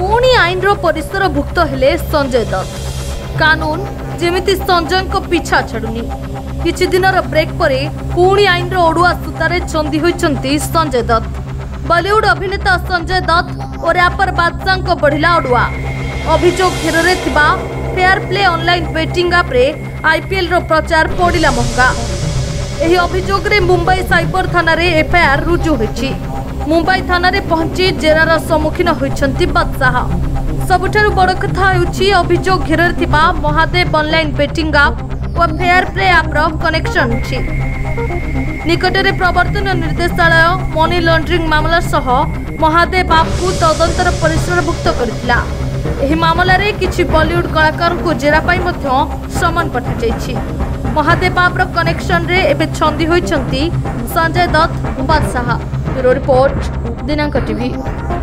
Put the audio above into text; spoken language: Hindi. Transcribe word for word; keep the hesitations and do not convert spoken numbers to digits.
पुणी आईन परिसरभुक्त हेले संजय दत्त। कानून जेमिति संजय को पीछा छाड़ुनी। किछि दिनर ब्रेक पर पुणी आईन ओडुआ सूतारे चंदी होइचंती संजय दत्त। बॉलीवुड अभिनेता संजय दत्त और रैपर बादशाह को बढ़िला ओडुआ। अभियोग घेरे थिबा fair play online betting app रे आईपीएल रो प्रचार पड़िला महंगा। एही अभियोग रे मुंबई साइबर थाना रे एफआईआर रुजु होइछि। मुंबई थाना रे पहुंची जेरार सम्मुखीन होइछंती बादशाह। सबुठारु बड़ कथा हेउछि अभियोग घेरे थिबा महादेव ऑनलाइन बेटिंग ऐप और फेयर प्ले ऐप रो कनेक्शन अछि। निकटरे प्रवर्तन निर्देशालय मनी लॉन्ड्रिंग मामला सह महादेव ऐप को तदंतर परिसरभुक्त करथिला। एही मामला रे किछि बॉलीवुड कलाकार को जेरा पाई मध्य समन पठा जाइछि। महादेव ऐप रो कनेक्शन रे एबे छंदी होइछंती संजय दत्त बादशाह। ब्यूरो रिपोर्ट दिनांक टीवी।